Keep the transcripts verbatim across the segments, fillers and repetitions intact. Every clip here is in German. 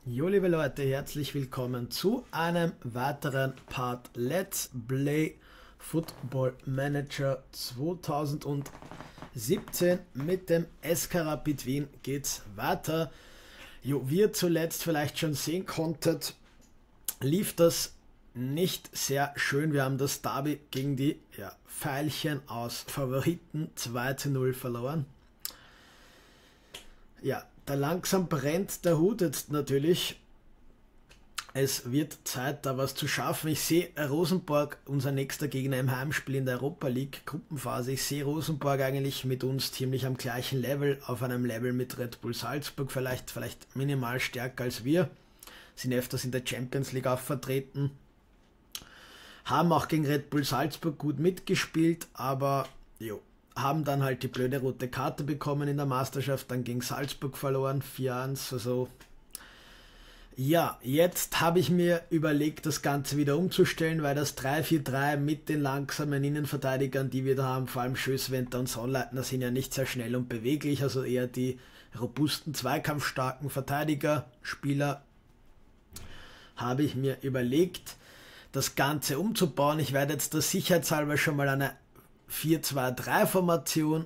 Jo, liebe Leute, herzlich willkommen zu einem weiteren Part Let's Play Football Manager zweitausendsiebzehn. Mit dem S K Rapid Wien geht's weiter. Jo, wie ihr zuletzt vielleicht schon sehen konntet, lief das nicht sehr schön. Wir haben das Derby gegen die ja, Veilchen aus Favoriten zwei zu null verloren. Ja, da langsam brennt der Hut jetzt natürlich. Es wird Zeit, da was zu schaffen. Ich sehe Rosenborg, unser nächster Gegner im Heimspiel in der Europa League Gruppenphase. Ich sehe Rosenborg eigentlich mit uns ziemlich am gleichen Level, auf einem Level mit Red Bull Salzburg, vielleicht, vielleicht minimal stärker als wir. Sind öfters in der Champions League auch vertreten. Haben auch gegen Red Bull Salzburg gut mitgespielt, aber jo. Haben dann halt die blöde rote Karte bekommen in der Meisterschaft, dann gegen Salzburg verloren, vier eins, also ja, jetzt habe ich mir überlegt, das Ganze wieder umzustellen, weil das drei vier drei mit den langsamen Innenverteidigern, die wir da haben, vor allem Schößwenter und Sonnleitner, sind ja nicht sehr schnell und beweglich, also eher die robusten, zweikampfstarken Verteidiger, Spieler, habe ich mir überlegt, das Ganze umzubauen. Ich werde jetzt das sicherheitshalber schon mal eine vier zwei drei Formation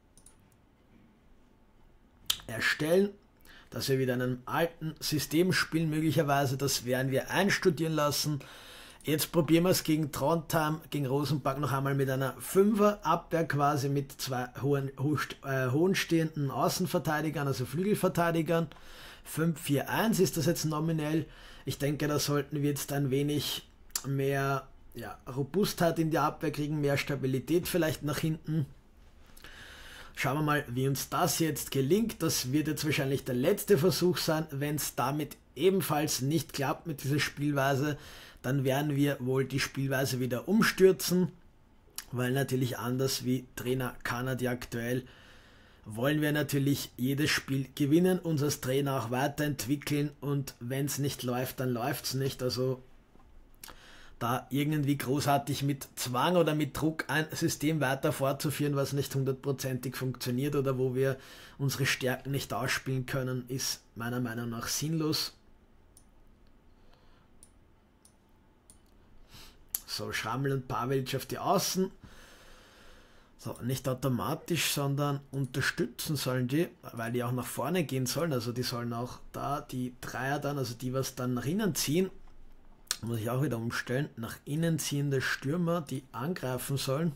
erstellen, dass wir wieder in einem alten System spielen, möglicherweise, das werden wir einstudieren lassen. Jetzt probieren wir es gegen Trondheim, gegen Rosenborg noch einmal mit einer fünfer Abwehr, quasi mit zwei hohen, äh, hohenstehenden Außenverteidigern, also Flügelverteidigern. fünf vier eins ist das jetzt nominell. Ich denke, da sollten wir jetzt ein wenig mehr ja, Robustheit in die Abwehr kriegen, mehr Stabilität vielleicht nach hinten. Schauen wir mal, wie uns das jetzt gelingt. Das wird jetzt wahrscheinlich der letzte Versuch sein. Wenn es damit ebenfalls nicht klappt mit dieser Spielweise, dann werden wir wohl die Spielweise wieder umstürzen, weil natürlich anders wie Trainer Kanadi aktuell wollen wir natürlich jedes Spiel gewinnen, uns als Trainer auch weiterentwickeln, und wenn es nicht läuft, dann läuft es nicht. Also da irgendwie großartig mit Zwang oder mit Druck ein System weiter fortzuführen, was nicht hundertprozentig funktioniert oder wo wir unsere Stärken nicht ausspielen können, ist meiner Meinung nach sinnlos. So, Schrammel und Pavelic auf die Außen. So, nicht automatisch, sondern unterstützen sollen die, weil die auch nach vorne gehen sollen. Also die sollen auch da, die Dreier dann, also die was dann nach innen ziehen, muss ich auch wieder umstellen, nach innen ziehende Stürmer, die angreifen sollen.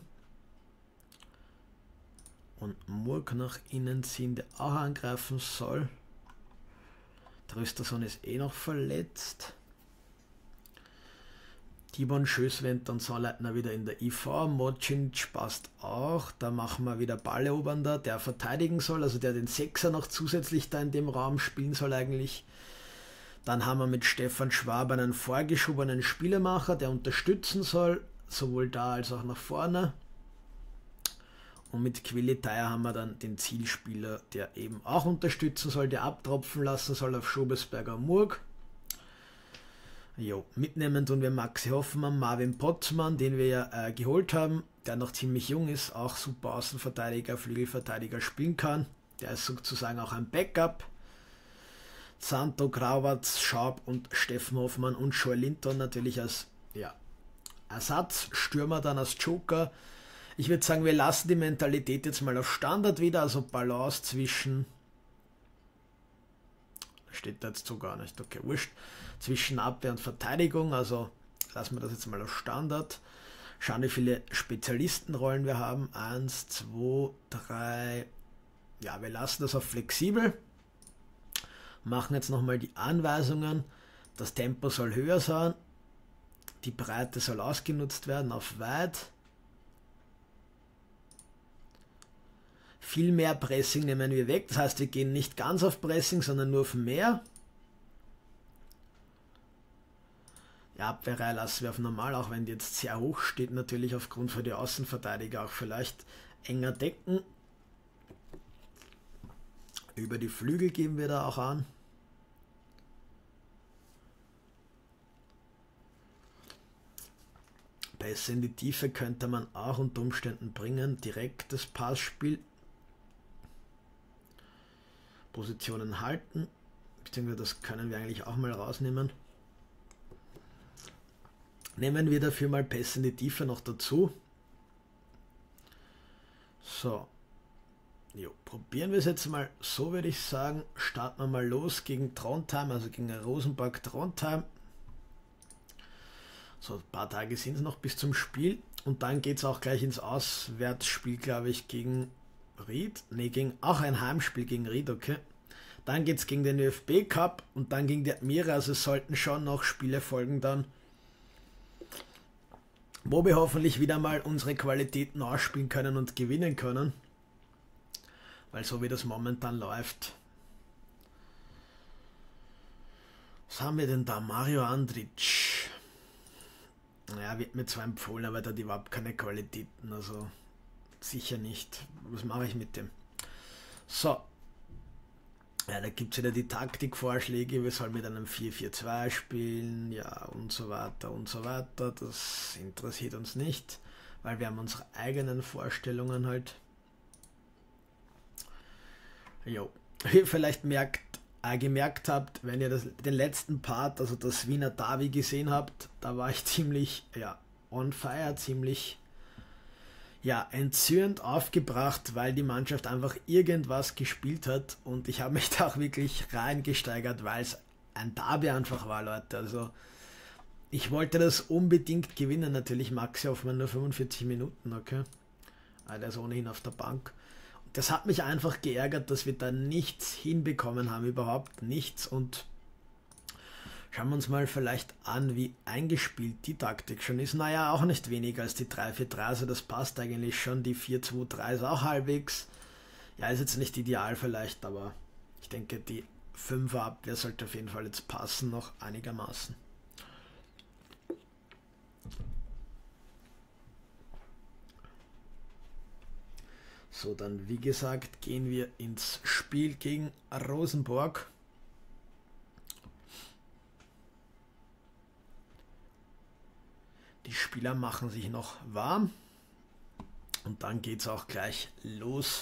Und Murk nach innen ziehende auch angreifen soll. Trösterson ist eh noch verletzt. Tibon, Schößwenter und Sonnleitner wieder in der I V. Mocinic passt auch. Da machen wir wieder Ballerobernder, der verteidigen soll, also der den Sechser noch zusätzlich da in dem Raum spielen soll eigentlich. Dann haben wir mit Stefan Schwab einen vorgeschobenen Spielemacher, der unterstützen soll, sowohl da als auch nach vorne. Und mit Quilleteier haben wir dann den Zielspieler, der eben auch unterstützen soll, der abtropfen lassen soll auf Schobesberger Murg. Jo, mitnehmen tun wir Maxi Hoffmann, Marvin Potzmann, den wir ja äh, geholt haben, der noch ziemlich jung ist, auch super Außenverteidiger, Flügelverteidiger spielen kann. Der ist sozusagen auch ein Backup. Santo, Grauwatz, Schaub und Steffen Hoffmann und Joel Linton natürlich als ja, Ersatzstürmer, dann als Joker. Ich würde sagen, wir lassen die Mentalität jetzt mal auf Standard wieder, also Balance zwischen, steht da jetzt so gar nicht, okay, wurscht, zwischen Abwehr und Verteidigung, also lassen wir das jetzt mal auf Standard. Schauen, wie viele Spezialistenrollen wir haben, eins, zwei, drei, ja, wir lassen das auf flexibel. Machen jetzt nochmal die Anweisungen. Das Tempo soll höher sein. Die Breite soll ausgenutzt werden auf weit. Viel mehr Pressing nehmen wir weg. Das heißt, wir gehen nicht ganz auf Pressing, sondern nur auf mehr. Die Abwehrreihe lassen wir auf normal, auch wenn die jetzt sehr hoch steht, natürlich aufgrund für die Außenverteidiger auch vielleicht enger decken. Über die Flügel geben wir da auch an. Pässe in die Tiefe könnte man auch unter Umständen bringen. Direktes Passspiel. Positionen halten. beziehungsweise das können wir eigentlich auch mal rausnehmen. Nehmen wir dafür mal Pässe in die Tiefe noch dazu. So. Jo, probieren wir es jetzt mal so, würde ich sagen. Starten wir mal los gegen Trondheim, also gegen Rosenborg Trondheim. So, ein paar Tage sind es noch bis zum Spiel. Und dann geht es auch gleich ins Auswärtsspiel, glaube ich, gegen Ried. Ne, gegen auch ein Heimspiel gegen Ried, okay. Dann geht es gegen den ÖFB Cup und dann gegen die Admira. Also es sollten schon noch Spiele folgen dann, wo wir hoffentlich wieder mal unsere Qualitäten ausspielen können und gewinnen können. Weil so wie das momentan läuft. Was haben wir denn da? Mario Andrić. Naja, wird mir zwar empfohlen, aber der hat überhaupt keine Qualitäten. Also sicher nicht. Was mache ich mit dem? So. Ja, da gibt es wieder die Taktikvorschläge, wir sollen mit einem vier vier zwei spielen, ja, und so weiter und so weiter. Das interessiert uns nicht, weil wir haben unsere eigenen Vorstellungen halt. Jo, wie ihr vielleicht merkt, äh, gemerkt habt, wenn ihr das, den letzten Part, also das Wiener Derby gesehen habt, da war ich ziemlich, ja, on fire, ziemlich... ja, entzürnt aufgebracht, weil die Mannschaft einfach irgendwas gespielt hat und ich habe mich da auch wirklich reingesteigert, weil es ein Derby einfach war, Leute. Also ich wollte das unbedingt gewinnen, natürlich Maxi Hoffmann nur fünfundvierzig Minuten, okay. Aber der ist ohnehin auf der Bank. Und das hat mich einfach geärgert, dass wir da nichts hinbekommen haben, überhaupt nichts. Und schauen wir uns mal vielleicht an, wie eingespielt die Taktik schon ist. Naja, auch nicht weniger als die drei vier drei, also das passt eigentlich schon. Die vier zwei drei ist auch halbwegs. Ja, ist jetzt nicht ideal vielleicht, aber ich denke, die fünfer Abwehr sollte auf jeden Fall jetzt passen, noch einigermaßen. So, dann wie gesagt, gehen wir ins Spiel gegen Rosenborg. Die Spieler machen sich noch warm und dann geht es auch gleich los.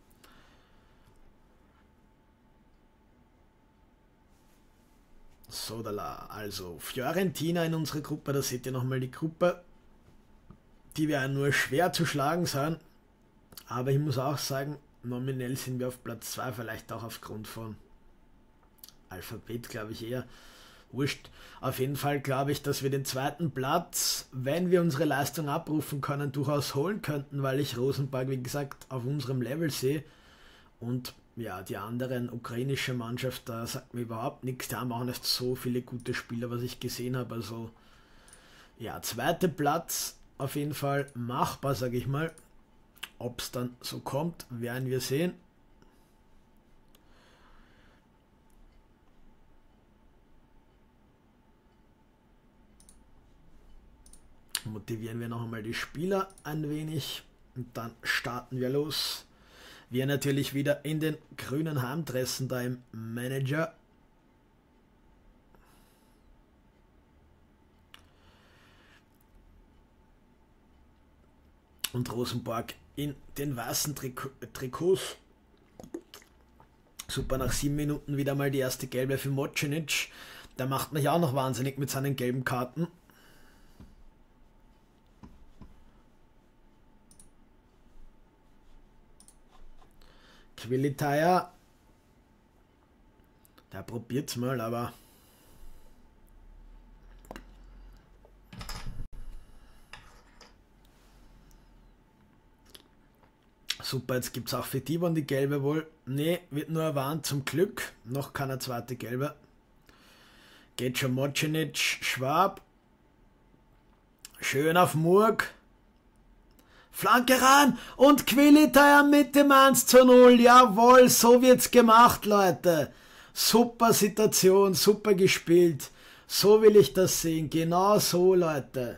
So, da also Fiorentina in unserer Gruppe, da seht ihr nochmal die Gruppe, die wir nur schwer zu schlagen sind, aber ich muss auch sagen, nominell sind wir auf Platz zwei, vielleicht auch aufgrund von Alphabet, glaube ich eher. Wurscht. Auf jeden Fall glaube ich, dass wir den zweiten Platz, wenn wir unsere Leistung abrufen können, durchaus holen könnten, weil ich Rosenborg, wie gesagt, auf unserem Level sehe. Und ja, die anderen ukrainische Mannschaft, da sagt mir überhaupt nichts. Die haben auch nicht so viele gute Spieler, was ich gesehen habe. Also ja, zweiter Platz auf jeden Fall machbar, sage ich mal. Ob es dann so kommt, werden wir sehen. Motivieren wir noch einmal die Spieler ein wenig und dann starten wir los. Wir natürlich wieder in den grünen Heimdressen da im Manager. Und Rosenborg in den weißen Trik Trikots. Super, nach sieben Minuten wieder mal die erste gelbe für Mocenic. Der macht mich auch noch wahnsinnig mit seinen gelben Karten. Quilitaya, der probiert's mal, aber super, jetzt gibt es auch für Tibon die gelbe wohl. Ne, wird nur erwarnt, zum Glück. Noch keine zweite gelbe. Geht schon Mocenic, Schwab. Schön auf Murg. Flanke ran und Quilitaya mit dem eins zu null. Jawohl, so wird's gemacht, Leute. Super Situation, super gespielt. So will ich das sehen. Genau so, Leute.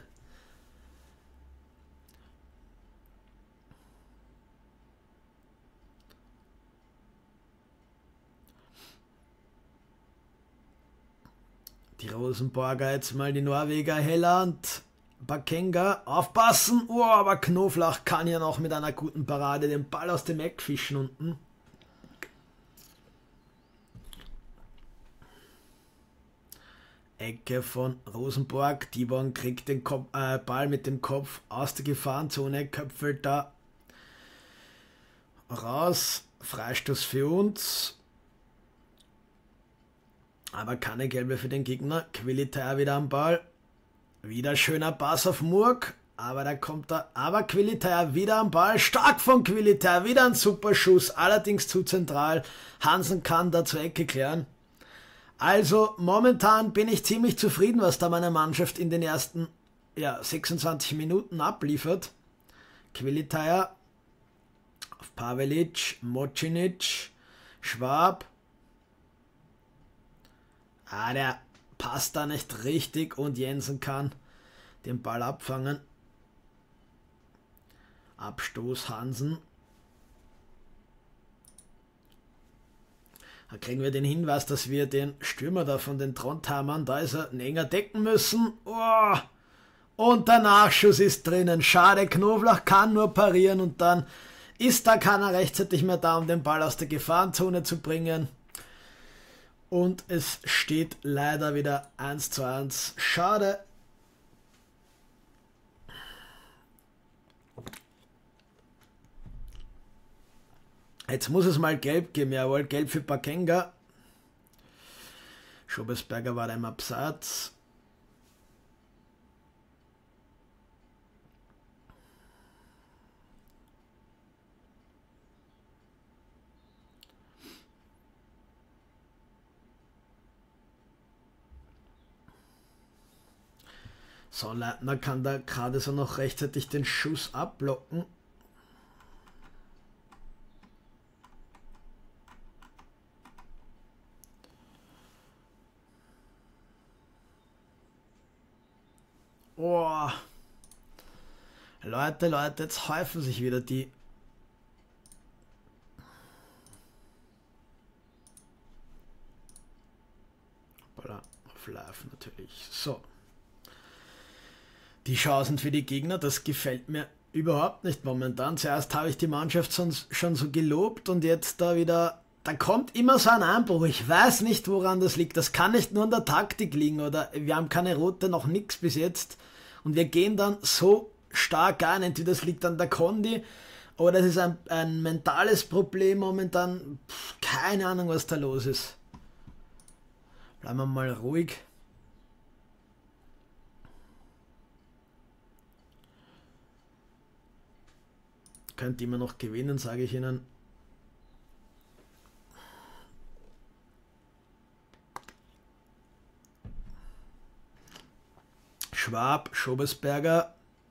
Die Rosenborger jetzt mal die Norweger Helland. Bakenga, aufpassen, oh, aber Knoflach kann ja noch mit einer guten Parade den Ball aus dem Eck fischen unten. Ecke von Rosenborg. Tibon kriegt den Kopf, äh, Ball mit dem Kopf aus der Gefahrenzone, köpfelt da raus. Freistoß für uns. Aber keine gelbe für den Gegner. Quilitär wieder am Ball. Wieder schöner Pass auf Murg. Aber da kommt er. Aber Quilitär wieder am Ball. Stark von Quilitär. Wieder ein super Schuss. Allerdings zu zentral. Hansen kann da zur Ecke klären. Also momentan bin ich ziemlich zufrieden, was da meine Mannschaft in den ersten ja, sechsundzwanzig Minuten abliefert. Quilitär auf Pavelic, Mocinic, Schwab. Ah, der passt da nicht richtig und Jensen kann den Ball abfangen. Abstoß Hansen. Da kriegen wir den Hinweis, dass wir den Stürmer da von den Trondheimern, da ist er, enger decken müssen. Oh. Und der Nachschuss ist drinnen. Schade, Knoblauch kann nur parieren und dann ist da keiner rechtzeitig mehr da, um den Ball aus der Gefahrenzone zu bringen. Und es steht leider wieder eins zu eins. Schade. Jetzt muss es mal gelb geben, jawohl, gelb für Bakenga. Schobesberger war da im Abseits. So, Leitner kann da gerade so noch rechtzeitig den Schuss abblocken. Oh. Leute, Leute, jetzt häufen sich wieder die. Voilà, auf Live natürlich. So. Die Chancen für die Gegner, das gefällt mir überhaupt nicht momentan. Zuerst habe ich die Mannschaft schon so gelobt und jetzt da wieder. Da kommt immer so ein Einbruch. Ich weiß nicht, woran das liegt. Das kann nicht nur an der Taktik liegen oder wir haben keine rote, noch nichts bis jetzt. Und wir gehen dann so stark ein. Entweder das liegt an der Kondi oder es ist ein, ein mentales Problem momentan. Pff, keine Ahnung, was da los ist. Bleiben wir mal ruhig. Könnt immer noch gewinnen, sage ich Ihnen. Schwab, Schobesberger,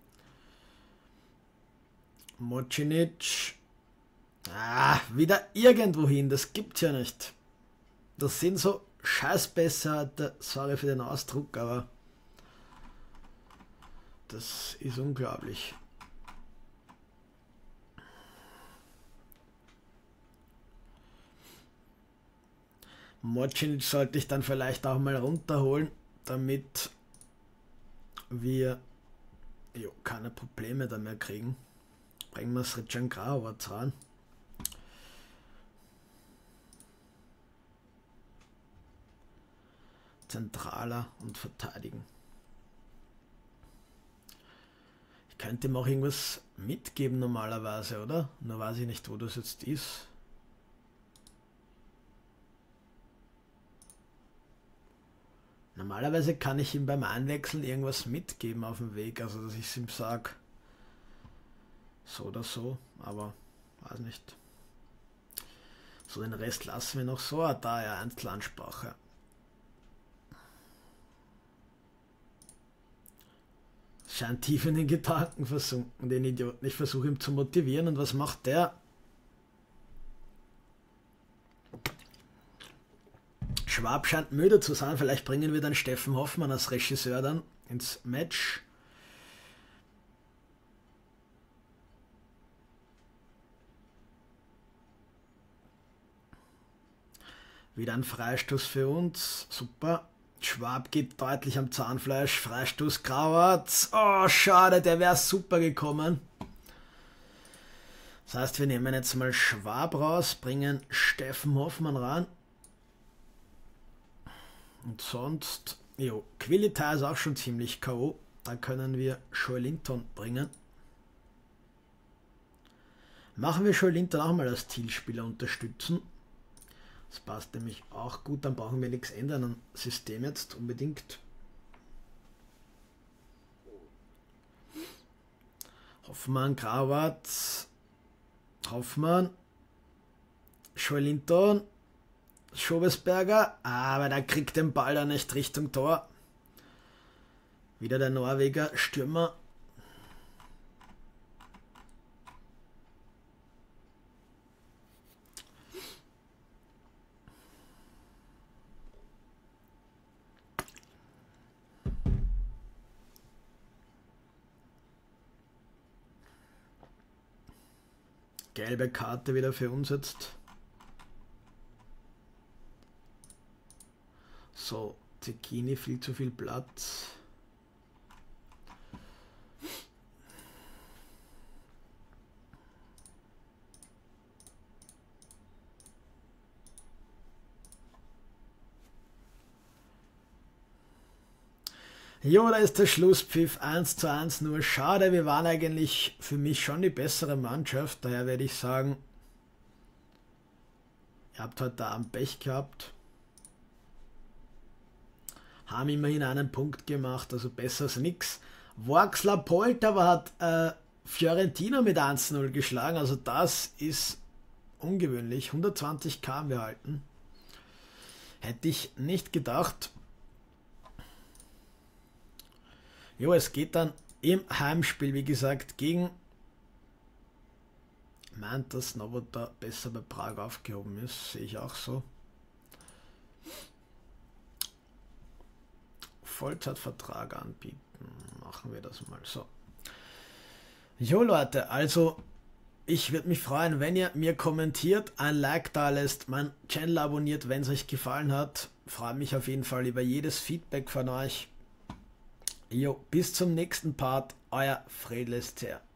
Mocinic. Ah, wieder irgendwo hin, das gibt's ja nicht. Das sind so Scheißbesser, sorry für den Ausdruck, aber das ist unglaublich. Mocinic sollte ich dann vielleicht auch mal runterholen, damit wir jo, keine Probleme da mehr kriegen. Bringen wir Sritjan Grahovac ran. Zentraler und verteidigen. Ich könnte ihm auch irgendwas mitgeben normalerweise, oder? Nur weiß ich nicht, wo das jetzt ist. Normalerweise kann ich ihm beim Einwechseln irgendwas mitgeben auf dem Weg, also dass ich es ihm sage, so oder so, aber weiß nicht. So, den Rest lassen wir noch so, ah, da ja, Einzelansprache. Scheint tief in den Gedanken versunken, den Idioten. Ich versuche ihn zu motivieren und was macht der? Schwab scheint müde zu sein, vielleicht bringen wir dann Steffen Hoffmann als Regisseur dann ins Match. Wieder ein Freistoß für uns, super. Schwab geht deutlich am Zahnfleisch, Freistoß Grahovac. Oh, schade, der wäre super gekommen. Das heißt, wir nehmen jetzt mal Schwab raus, bringen Steffen Hoffmann ran. Und sonst Jo, Quillita ist auch schon ziemlich K O. Da können wir Joelinton bringen. Machen wir Joelinton auch mal als Zielspieler unterstützen. Das passt nämlich auch gut, dann brauchen wir nichts ändern am System jetzt unbedingt. Hoffmann, Grauert, Hoffmann, Joelinton, Schobesberger, aber der kriegt den Ball dann nicht Richtung Tor. Wieder der Norweger Stürmer. Gelbe Karte wieder für uns jetzt. So, Zecchini, viel zu viel Platz. Jo, da ist der Schlusspfiff, eins zu eins, nur schade, wir waren eigentlich für mich schon die bessere Mannschaft, daher werde ich sagen, ihr habt heute Abend Pech gehabt, haben immerhin einen Punkt gemacht, also besser als nix. Worxler Poltava hat äh, Fiorentina mit eins zu null geschlagen, also das ist ungewöhnlich, hundertzwanzig K haben wir halten, hätte ich nicht gedacht. Jo, es geht dann im Heimspiel, wie gesagt, gegen meint, dass Nowota besser bei Prag aufgehoben ist, sehe ich auch so. Vollzeitvertrag anbieten, machen wir das mal so. Jo Leute, also ich würde mich freuen, wenn ihr mir kommentiert, ein Like da lässt, mein Channel abonniert, wenn es euch gefallen hat. Freue mich auf jeden Fall über jedes Feedback von euch. Jo, bis zum nächsten Part, euer Fredel S C R.